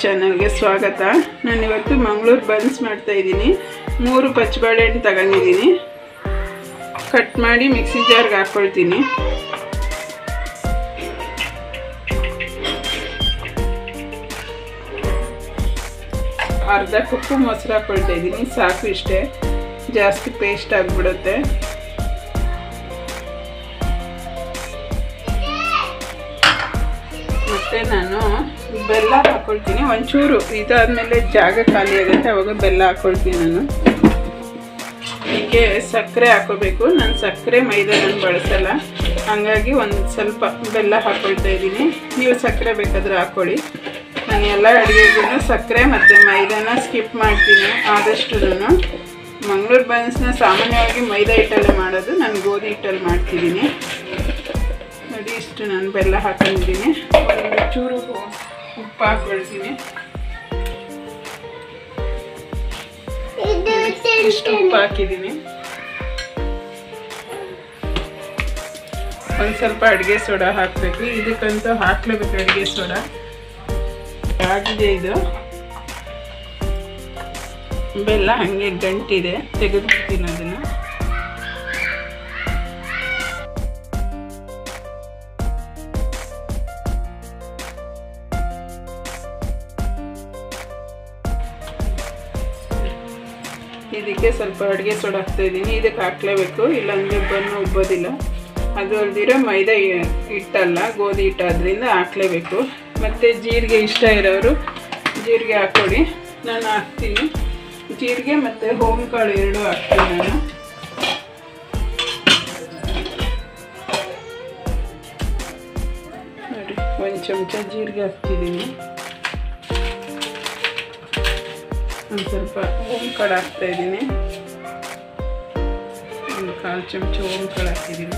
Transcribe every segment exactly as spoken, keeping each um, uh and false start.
ಚಾನಲ್ಗೆ ಸ್ವಾಗತ. ನಾನು ಇವತ್ತು ಮಂಗಳೂರು ಬನ್ಸ್ ಮಾಡ್ತಾ ಇದ್ದೀನಿ. ಮೂರು ಪಚ್ಚಬಾಳೆಹಣ್ಣು ತಗೊಂಡಿದ್ದೀನಿ. ಕಟ್ ಮಾಡಿ ಮಿಕ್ಸಿ ಜಾರ್ಗೆ ಹಾಕ್ಕೊಳ್ತೀನಿ. ಅರ್ಧ ಕಪ್ಪು ಮೊಸರು ಹಾಕ್ಕೊಳ್ತಾ ಇದ್ದೀನಿ. ಸಾಕು, ಇಷ್ಟೇ, ಜಾಸ್ತಿ ಪೇಸ್ಟ್ ಆಗಿಬಿಡುತ್ತೆ. ಮತ್ತು ನಾನು ಬೆಲ್ಲ ಹಾಕ್ಕೊಳ್ತೀನಿ ಒಂಚೂರು. ಇದಾದಮೇಲೆ ಜಾಗ ಖಾಲಿ ಆಗುತ್ತೆ, ಅವಾಗ ಬೆಲ್ಲ ಹಾಕ್ಕೊಳ್ತೀನಿ. ನಾನು ಹೀಗೆ ಸಕ್ಕರೆ ಹಾಕೋಬೇಕು. ನಾನು ಸಕ್ಕರೆ ಮೈದಾ ನಾನು ಬಳಸಲ್ಲ, ಹಾಗಾಗಿ ಒಂದು ಸ್ವಲ್ಪ ಬೆಲ್ಲ ಹಾಕ್ಕೊಳ್ತಾ ಇದ್ದೀನಿ. ನೀವು ಸಕ್ಕರೆ ಬೇಕಾದರೆ ಹಾಕ್ಕೊಳ್ಳಿ. ನಾನು ಎಲ್ಲ ಅಡುಗೆಗೂ ಸಕ್ಕರೆ ಮತ್ತು ಮೈದಾನ ಸ್ಕಿಪ್ ಮಾಡ್ತೀನಿ ಆದಷ್ಟು. ನಾನು ಮಂಗಳೂರು ಬನ್ಸ್ನ ಸಾಮಾನ್ಯವಾಗಿ ಮೈದಾ ಹಿಟ್ಟಲ್ಲೇ ಮಾಡೋದು, ನಾನು ಗೋಧಿ ಹಿಟ್ಟಲ್ಲಿ ಮಾಡ್ತಿದ್ದೀನಿ. ನೋಡಿ, ಇಷ್ಟು ನಾನು ಬೆಲ್ಲ ಹಾಕೊಂಡಿದ್ದೀನಿ. ಒಂದು ಚೂರು ಉಪ್ಪು ಹಾಕ್ಕೊಳ್ತೀನಿ. ಇಷ್ಟು ಉಪ್ಪು ಹಾಕಿದ್ದೀನಿ. ಒಂದು ಸ್ವಲ್ಪ ಅಡುಗೆ ಸೋಡಾ ಹಾಕಬೇಕು. ಇದಕ್ಕಂತೂ ಹಾಕ್ಲೇಬೇಕು ಅಡುಗೆ ಸೋಡಾ. ಆಗಿದೆ ಇದು. ಬೆಲ್ಲ ಹಾಗೆ ಗಂಟಿದೆ, ತೆಗೆದುಬಿಡ್ತೀನಿ ಅದನ್ನು. ಇದಕ್ಕೆ ಸ್ವಲ್ಪ ಅಡುಗೆ ಸೋಡಾ ಹಾಕ್ತಾ ಇದ್ದೀನಿ. ಇದಕ್ಕೆ ಹಾಕ್ಲೇಬೇಕು, ಇಲ್ಲಾಂದರೆ ಬನ್ನು ಉಬ್ಬೋದಿಲ್ಲ. ಅದು ಅಲ್ದಿರೋ ಮೈದಾ ಹಿಟ್ಟಲ್ಲ, ಗೋಧಿ ಹಿಟ್ಟು, ಅದರಿಂದ ಹಾಕ್ಲೇಬೇಕು. ಮತ್ತು ಜೀರಿಗೆ ಇಷ್ಟ ಇರೋರು ಜೀರಿಗೆ ಹಾಕ್ಕೊಡಿ. ನಾನು ಹಾಕ್ತೀನಿ ಜೀರಿಗೆ ಮತ್ತು ಹೋಮ್ಕಾಳು ಎರಡೂ ಹಾಕ್ತೀನಿ ನಾನು. ನೋಡಿ, ಒಂದು ಚಮಚ ಜೀರಿಗೆ ಹಾಕ್ತಿದ್ದೀನಿ. ಒಂದು ಸ್ವಲ್ಪ ಓಂಕಾಳು ಹಾಕ್ತಾ ಇದ್ದೀನಿ. ಒಂದು ಕಾಲು ಚಮಚ ಓಂಕಾಳು ಹಾಕಿದ್ದೀನಿ.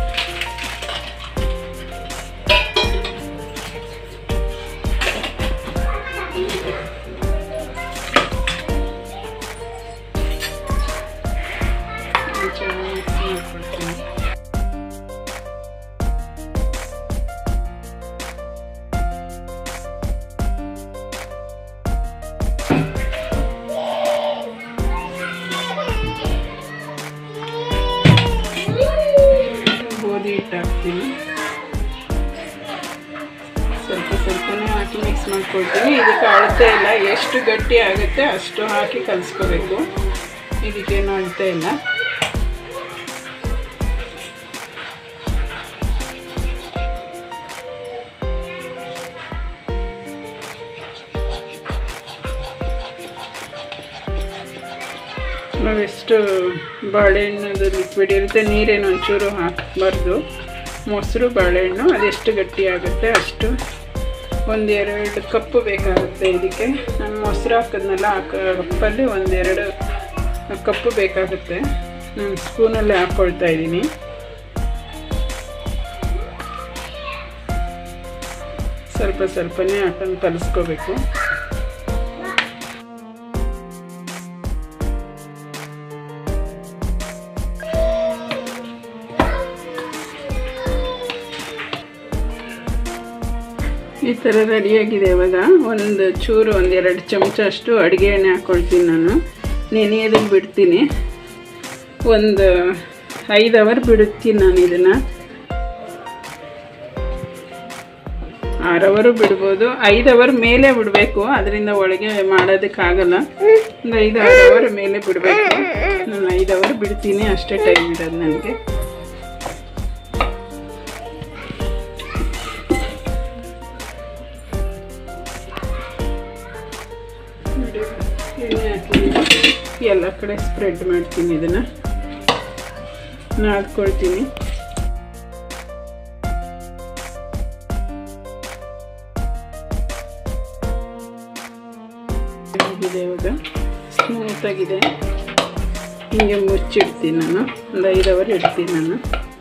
ಚೆನ್ನಾಗಿ ಮಿಕ್ಸ್ ಮಾಡ್ಕೊಳ್ತೀನಿ. ಗೋಧಿ ಹಿಟ್ಟು ಹಾಕ್ತೀನಿ. ಸ್ವಲ್ಪ ಸ್ವಲ್ಪನೇ ಹಾಕಿ ಮಿಕ್ಸ್ ಮಾಡ್ಕೊಳ್ತೀನಿ. ಇದಕ್ಕೆ ಅಳತೆ ಇಲ್ಲ, ಎಷ್ಟು ಗಟ್ಟಿ ಆಗುತ್ತೆ ಅಷ್ಟು ಹಾಕಿ ಕಲಿಸ್ಕೋಬೇಕು. ಇದಕ್ಕೇನು ಅಳತೆ ಇಲ್ಲ. ನಾವೆಷ್ಟು ಬಾಳೆಹಣ್ಣದು ಲಿಕ್ವಿಡ್ ಇರುತ್ತೆ, ನೀರೇನು ಒಂಚೂರು ಹಾಕಬಾರ್ದು. ಮೊಸರು ಬಾಳೆಹಣ್ಣು ಅದೆಷ್ಟು ಗಟ್ಟಿ ಆಗುತ್ತೆ ಅಷ್ಟು. ಒಂದೆರಡು ಕಪ್ಪು ಬೇಕಾಗುತ್ತೆ ಇದಕ್ಕೆ. ನಾನು ಮೊಸರು ಹಾಕಿದ್ನಲ್ಲ, ಆ ಕಪ್ಪಲ್ಲಿ ಒಂದೆರಡು ಕಪ್ಪು ಬೇಕಾಗುತ್ತೆ. ನಾನು ಸ್ಪೂನಲ್ಲೇ ಹಾಕ್ಕೊಳ್ತಾ ಇದ್ದೀನಿ. ಸ್ವಲ್ಪ ಸ್ವಲ್ಪನೇ ಹಾಕೊಂಡು ಕಲಿಸ್ಕೋಬೇಕು. ಈ ಥರ ರೆಡಿಯಾಗಿದೆ. ಇವಾಗ ಒಂದು ಚೂರು ಒಂದೆರಡು ಚಮಚ ಅಷ್ಟು ಅಡುಗೆ ಎಣ್ಣೆ ಹಾಕ್ಕೊಳ್ತೀನಿ. ನಾನು ನೆನೆಯೋದಕ್ಕೆ ಬಿಡ್ತೀನಿ. ಒಂದು ಐದು ಅವರ್ ಬಿಡುತ್ತೀನಿ ನಾನು ಇದನ್ನು. ಆರು ಅವರು ಬಿಡ್ಬೋದು, ಐದು ಅವರ್ ಮೇಲೆ ಬಿಡಬೇಕು. ಅದರಿಂದ ಒಳಗೆ ಮಾಡೋದಕ್ಕಾಗಲ್ಲ. ಒಂದು ಐದು ಆರು ಅವರ್ ಮೇಲೆ ಬಿಡಬೇಕು. ನಾನು ಐದು ಅವರ್ ಬಿಡ್ತೀನಿ, ಅಷ್ಟೇ ಟೈಮ್ ಇರೋದು ನನಗೆ. ಎಣ್ಣೆ ಹಾಕಿದ್ದೀನಿ, ಎಲ್ಲ ಕಡೆ ಸ್ಪ್ರೆಡ್ ಮಾಡ್ತೀನಿ. ಇದನ್ನು ನಾದ್ಕೊಳ್ತೀನಿ. ಆಗಿದೆ, ಇವಾಗ ಸ್ಮೂತಾಗಿದೆ. ಹಿಂಗೆ ಮುಚ್ಚಿಡ್ತೀನಿ ನಾನು. ಒಂದು ಐದು ಅವರ್ ಇಡ್ತೀನಿ ನಾನು.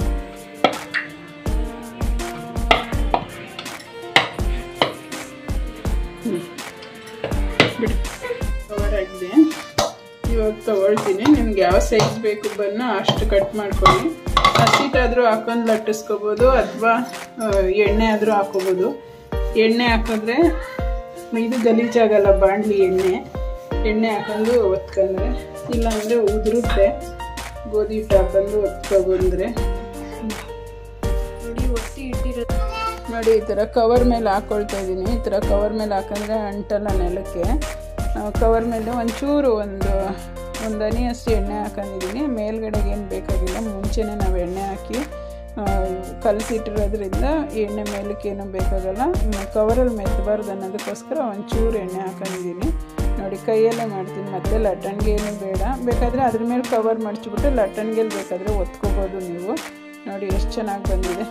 ಬಿಡಿ, ಕವರ್ ಆಗಿದೆ. ಇವಾಗ ತಗೊಳ್ತೀನಿ. ನಿಮ್ಗೆ ಯಾವ ಸೈಜ್ ಬೇಕು ಬನ್ನು ಅಷ್ಟು ಕಟ್ ಮಾಡ್ಕೊಳ್ಳಿ. ಹಸಿಟಾದರೂ ಹಾಕೊಂಡು ಲಟ್ಟಿಸ್ಕೋಬೋದು, ಅಥವಾ ಎಣ್ಣೆ ಆದರೂ ಹಾಕೋಬೋದು. ಎಣ್ಣೆ ಹಾಕಿದ್ರೆ ಇದು ಗಲೀಜಾಗಲ್ಲ ಬಾಣಲಿ ಎಣ್ಣೆ ಎಣ್ಣೆ ಹಾಕೊಂಡು ಒತ್ಕೊಂಡ್ರೆ, ಇಲ್ಲಾಂದರೆ ಉದುರುತ್ತೆ. ಗೋಧಿ ಹಿಟ್ಟು ಹಾಕೊಂಡು ಒತ್ಕೊಬಂದರೆ ನೋಡಿ ಒತ್ತಿ ಇಟ್ಟಿರೋದು ನೋಡಿ. ಈ ಥರ ಕವರ್ ಮೇಲೆ ಹಾಕ್ಕೊಳ್ತಾ ಇದ್ದೀನಿ. ಈ ಥರ ಕವರ್ ಮೇಲೆ ಹಾಕಂದರೆ ಅಂಟಲ್ಲ ನೆಲಕ್ಕೆ. ಕವರ್ ಮೇಲೆ ಒಂಚೂರು ಒಂದು ಒಂದು ಹನಿಯಷ್ಟು ಎಣ್ಣೆ ಹಾಕೊಂಡಿದ್ದೀನಿ. ಮೇಲ್ಗಡೆಗೆ ಏನು ಬೇಕಾಗಿಲ್ಲ, ಮುಂಚೆನೇ ನಾವು ಎಣ್ಣೆ ಹಾಕಿ ಕಲಸಿಟ್ಟಿರೋದ್ರಿಂದ ಎಣ್ಣೆ ಮೇಲಕ್ಕೆ ಏನೂ ಬೇಕಾಗಲ್ಲ. ಕವರಲ್ಲಿ ಮೆತ್ತಬಾರ್ದು ಅನ್ನೋದಕ್ಕೋಸ್ಕರ ಒಂಚೂರು ಎಣ್ಣೆ ಹಾಕೊಂಡಿದ್ದೀನಿ. ನೋಡಿ ಕೈಯಲ್ಲೇ ಮಾಡ್ತೀನಿ, ಮತ್ತೆ ಲಟ್ಟಣಿಗೆ ಏನು ಬೇಡ. ಬೇಕಾದರೆ ಅದ್ರ ಮೇಲೆ ಕವರ್ ಮಡಚಿಬಿಟ್ಟು ಲಟ್ಟಣಿಗೆಲ್ಲಿ ಬೇಕಾದರೆ ಒತ್ಕೋಬೋದು ನೀವು. ನೋಡಿ ಎಷ್ಟು ಚೆನ್ನಾಗಿ ಬಂದಿದೆ.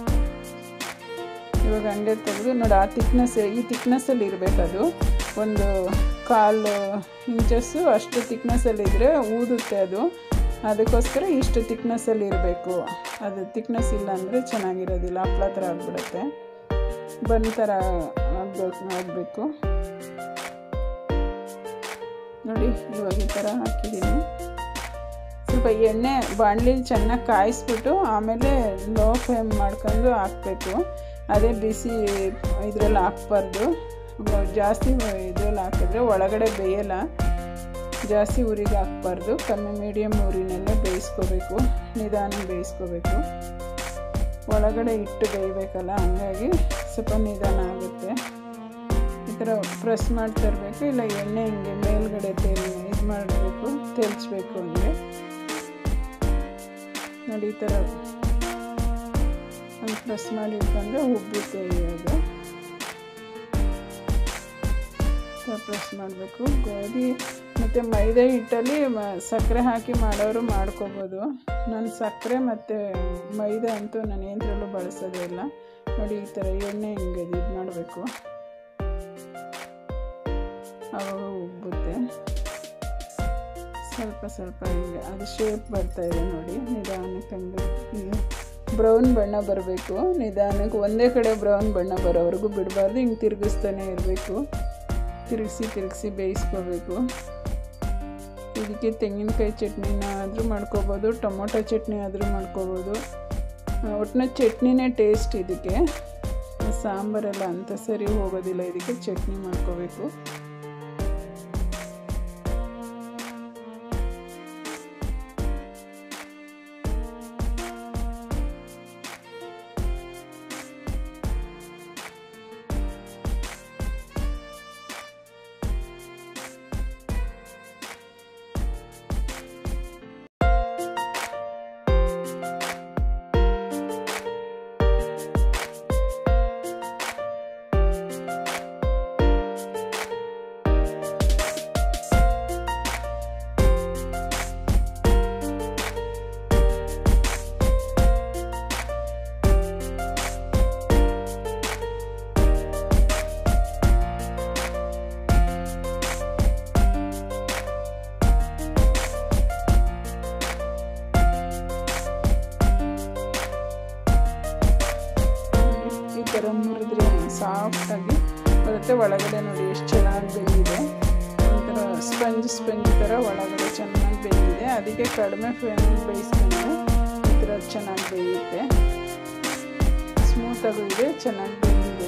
ಇವಾಗ ಹಂಗೆ ತೆಗೆದು ನೋಡಿ, ಆ ತಿಕ್ನೆಸ್ ಈ ತಿಕ್ನೆಸ್ಸಲ್ಲಿ ಇರಬೇಕದು. ಒಂದು ಕಾಲು ಇಂಚಸ್ಸು ಅಷ್ಟು ತಿಕ್ನೆಸ್ಸಲ್ಲಿದ್ದರೆ ಊದುತ್ತೆ ಅದು. ಅದಕ್ಕೋಸ್ಕರ ಇಷ್ಟು ತಿಕ್ನೆಸ್ಸಲ್ಲಿ ಇರಬೇಕು. ಅದು ತಿಕ್ನೆಸ್ ಇಲ್ಲ ಅಂದರೆ ಚೆನ್ನಾಗಿರೋದಿಲ್ಲ, ಹಪ್ಪಳ ಥರ ಆಗಿಬಿಡುತ್ತೆ. ಬನ್ ಥರ ಆಗಬೇಕು ಆಗಬೇಕು ನೋಡಿ. ಇವಾಗ ಈ ಥರ ಹಾಕಿದ್ದೀನಿ. ಸ್ವಲ್ಪ ಎಣ್ಣೆ ಬಾಣಲಿಲಿ ಚೆನ್ನಾಗಿ ಕಾಯಿಸ್ಬಿಟ್ಟು ಆಮೇಲೆ ಲೋ ಫ್ಲೇಮ್ ಮಾಡ್ಕೊಂಡು ಹಾಕಬೇಕು. ಅದೇ ಬಿಸಿ ಇದರಲ್ಲಿ ಹಾಕ್ಬಾರ್ದು. ಜಾಸ್ತಿ ಇದರಲ್ಲಿ ಹಾಕಿದ್ರೆ ಒಳಗಡೆ ಬೇಯಲ್ಲ. ಜಾಸ್ತಿ ಉರಿಗೆ ಹಾಕ್ಬಾರ್ದು, ಕಮ್ಮಿ ಮೀಡಿಯಮ್ ಉರಿನೆಲ್ಲ ಬೇಯಿಸ್ಕೋಬೇಕು. ನಿಧಾನ ಬೇಯಿಸ್ಕೋಬೇಕು. ಒಳಗಡೆ ಇಟ್ಟು ಬೇಯಬೇಕಲ್ಲ, ಹಂಗಾಗಿ ಸ್ವಲ್ಪ ನಿಧಾನ ಆಗುತ್ತೆ. ಈ ಥರ ಪ್ರೆಸ್ ಮಾಡ್ತಾ ಇರಬೇಕು. ಇಲ್ಲ ಎಣ್ಣೆ ಹಿಂಗೆ ಮೇಲ್ಗಡೆ ತೇಲ್ ಇದು ಮಾಡಬೇಕು, ತೆಲ್ಸ್ಬೇಕು. ಹಂಗೆ ನೋಡಿ ಈ ಥರ ಹಂಗೆ ಪ್ರೆಸ್ ಮಾಡಿ ಇಟ್ಕೊಂಡ್ರೆ ಉಬ್ಬುತ್ತೆ. ಇವಾಗ ಪ್ರೆಸ್ ಮಾಡಬೇಕು. ಗೋಧಿ ಮತ್ತು ಮೈದಾ ಹಿಟ್ಟಲ್ಲಿ ಮ ಸಕ್ಕರೆ ಹಾಕಿ ಮಾಡೋರು ಮಾಡ್ಕೋಬೋದು. ನಾನು ಸಕ್ಕರೆ ಮತ್ತು ಮೈದಾ ಅಂತೂ ನಾನು ಏನರಲ್ಲೂ ಬಳಸೋದೇ ಇಲ್ಲ. ನೋಡಿ ಈ ಥರ ಎಣ್ಣೆ ಹಿಂಗೆ ಇದು ಮಾಡಬೇಕು, ಆವಾಗ ಉಬ್ಬುತ್ತೆ. ಸ್ವಲ್ಪ ಸ್ವಲ್ಪ ಹಿಂಗೆ ಅದು ಶೇಪ್ ಬರ್ತಾಯಿದೆ ನೋಡಿ. ನಿಧಾನಕ್ಕೆ ಹಂಗೆ ಬ್ರೌನ್ ಬಣ್ಣ ಬರಬೇಕು. ನಿಧಾನಕ್ಕೆ ಒಂದೇ ಕಡೆ ಬ್ರೌನ್ ಬಣ್ಣ ಬರೋವರೆಗೂ ಬಿಡಬಾರ್ದು. ಹಿಂಗೆ ತಿರುಗಿಸ್ತಾನೆ ಇರಬೇಕು. ತಿರುಗಿಸಿ ತಿರುಗಿಸಿ ಬೇಯಿಸ್ಕೋಬೇಕು. ಇದಕ್ಕೆ ತೆಂಗಿನಕಾಯಿ ಚಟ್ನಿನ ಆದರೂ ಮಾಡ್ಕೋಬೋದು, ಟೊಮೊಟೊ ಚಟ್ನಿ ಆದರೂ ಮಾಡ್ಕೋಬೋದು. ಒಟ್ಟಿನ ಚಟ್ನಿನೇ ಟೇಸ್ಟ್ ಇದಕ್ಕೆ. ಸಾಂಬಾರೆಲ್ಲ ಅಂತ ಸರಿ ಹೋಗೋದಿಲ್ಲ, ಇದಕ್ಕೆ ಚಟ್ನಿ ಮಾಡ್ಕೋಬೇಕು. ಥರ ಮುರಿದ್ರೆ ಸಾಫ್ಟಾಗಿ ಬರುತ್ತೆ. ಒಳಗಡೆ ನೋಡಿ ಎಷ್ಟು ಚೆನ್ನಾಗಿ ಬೆಂದಿದೆ. ಒಂಥರ ಸ್ಪಂಜ್ ಸ್ಪಂಜ್ ಥರ ಒಳಗಡೆ ಚೆನ್ನಾಗಿ ಬೆಂದಿದೆ. ಅದಕ್ಕೆ ಕಡಿಮೆ ಫ್ಲೇಮಲ್ಲಿ ಬೇಯಿಸ್ಕೊಂಡ್ರೆ ಈ ಥರ ಚೆನ್ನಾಗಿ ಬೇಯುತ್ತೆ. ಸ್ಮೂತಾಗೂ ಇದೆ, ಚೆನ್ನಾಗಿ ಬೆಂದಿದೆ.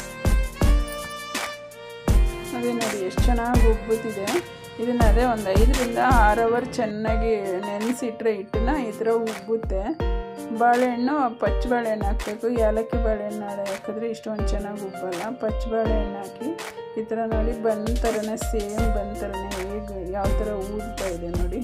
ಅದೇ ನೋಡಿ ಎಷ್ಟು ಚೆನ್ನಾಗಿ ಉಬ್ಬುತ್ತಿದೆ. ಇದನ್ನ ಅದೇ ಒಂದು ಐದರಿಂದ ಆರು ಅವರ್ ಚೆನ್ನಾಗಿ ನೆನೆಸಿಟ್ರೆ ಹಿಟ್ಟನ್ನ ಈ ಥರ ಉಬ್ಬುತ್ತೆ. ಬಾಳೆಹಣ್ಣು ಪಚ್ಚ ಬಾಳೆಹಣ್ಣು ಹಾಕಬೇಕು. ಏಲಕ್ಕಿ ಬಾಳೆಹಣ್ಣು ಹಾಕಿದ್ರೆ ಇಷ್ಟೊಂದು ಚೆನ್ನಾಗಿ ಉಬ್ಬಲ್ಲ. ಪಚ್ಚ ಬಾಳೆಹಣ್ಣು ಹಾಕಿ ಈ ಥರ ನೋಡಿ ಬನ್ ಥರನೇ, ಸೇಮ್ ಬನ್ ಥರನೇ ಹೇಗೆ ಯಾವ ಥರ ಊದ್ತಾ ಇದೆ ನೋಡಿ.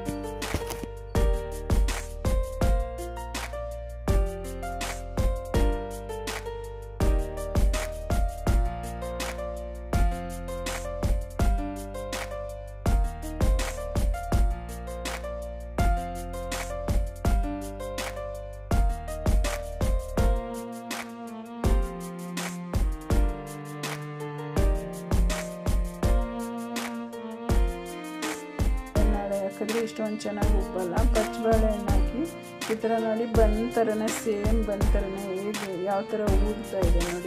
ಹಾಕಿದ್ರೆ ಇಷ್ಟೊಂದು ಚೆನ್ನಾಗಿ ಉಬ್ಬಲ್ಲ. ಪಚ್ಚ ಬಾಳೆಹಣ್ಣು ಹಾಕಿ ಈ ಥರ ನೋಡಿ ಬನ್ ಥರನೇ, ಸೇಮ್ ಬನ್ ಥರನೇ ಹೇಗೆ ಯಾವ ಥರ ಊದ್ತಾ ಇದೆ ನೋಡಿ.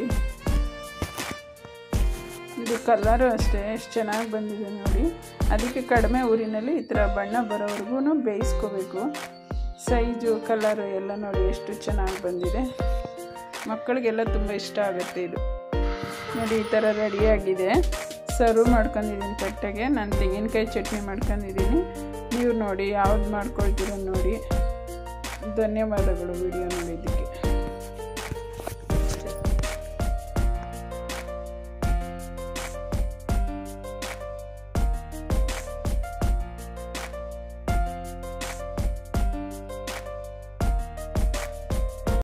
ಇದು ಕಲರು ಅಷ್ಟೇ ಎಷ್ಟು ಚೆನ್ನಾಗಿ ಬಂದಿದೆ ನೋಡಿ. ಅದಕ್ಕೆ ಕಡಿಮೆ ಊರಿನಲ್ಲಿ ಈ ಥರ ಬಣ್ಣ ಬರೋವರೆಗೂ ಬೇಯಿಸ್ಕೋಬೇಕು. ಸೈಜು ಕಲರು ಎಲ್ಲ ನೋಡಿ ಎಷ್ಟು ಚೆನ್ನಾಗಿ ಬಂದಿದೆ. ಮಕ್ಕಳಿಗೆಲ್ಲ ತುಂಬ ಇಷ್ಟ ಆಗುತ್ತೆ ಇದು. ನೋಡಿ ಈ ಥರ ರೆಡಿಯಾಗಿದೆ. ಸರ್ವ್ ಮಾಡ್ಕೊಂಡಿದ್ದೀನಿ ತಟ್ಟೆಗೆ. ನಾನು ತೆಂಗಿನಕಾಯಿ ಚಟ್ನಿ ಮಾಡ್ಕೊಂಡಿದ್ದೀನಿ. ನೀವು ನೋಡಿ ಯಾವ್ದು ಮಾಡ್ಕೊಳ್ತೀರ ನೋಡಿ. ಧನ್ಯವಾದಗಳು ವಿಡಿಯೋ ನೋಡಿದ್ದಕ್ಕೆ.